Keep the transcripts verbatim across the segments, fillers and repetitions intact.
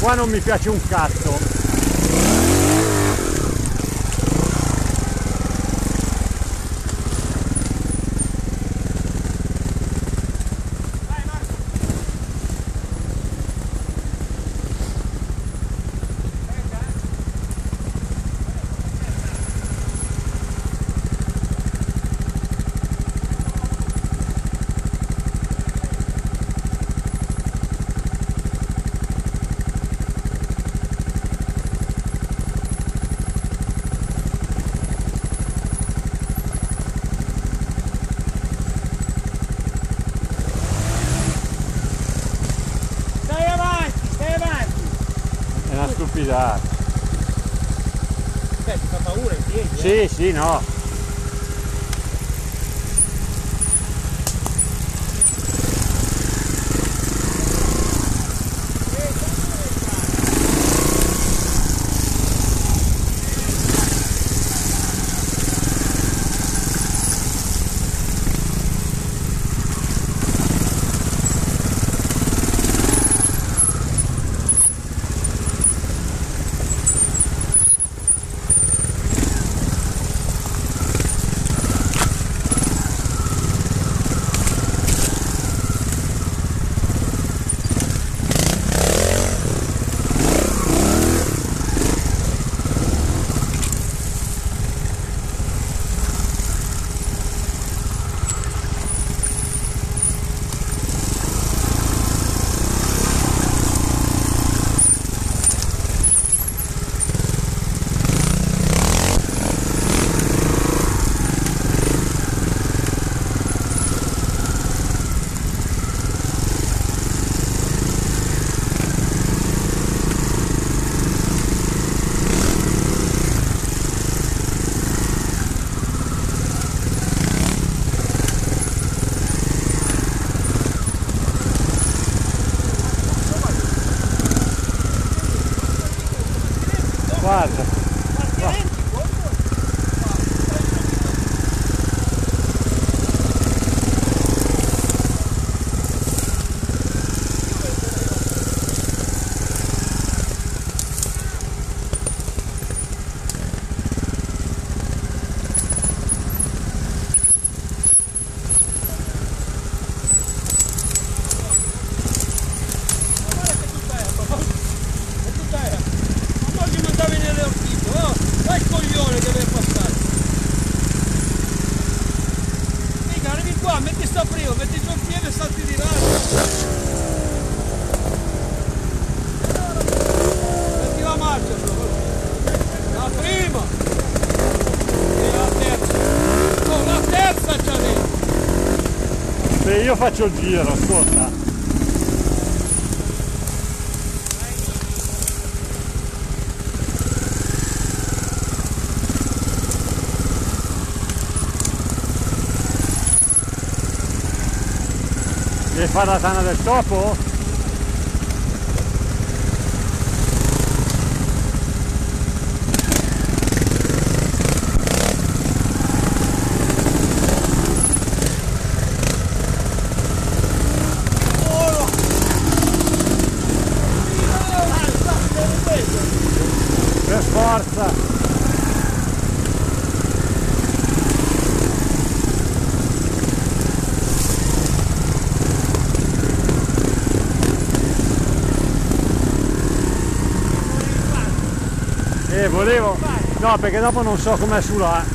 qua non mi piace un cazzo. Stupidata. Beh, ti fa paura in piedi? Sì, eh? sì, no. Guarda, metti sta prima, metti giù il piede e salti di là. Metti la marcia, la prima e la terza. No, la terza c'ha dentro. se io faccio il giro, ascolta. Devi fare la tana del topo? Per forza! Eh, volevo... No, perché dopo non so com'è su là.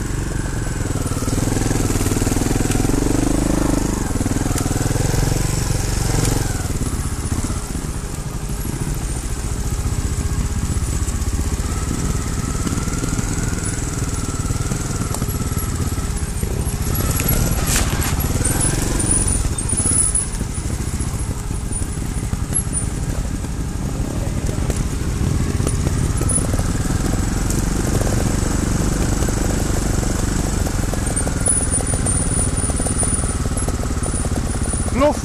Pluff!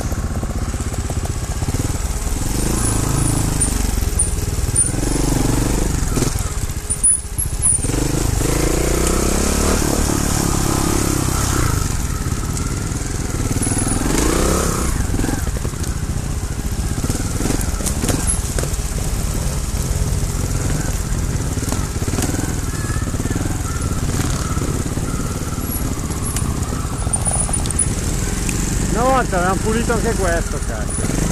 volta avevamo pulito anche questo, cazzo.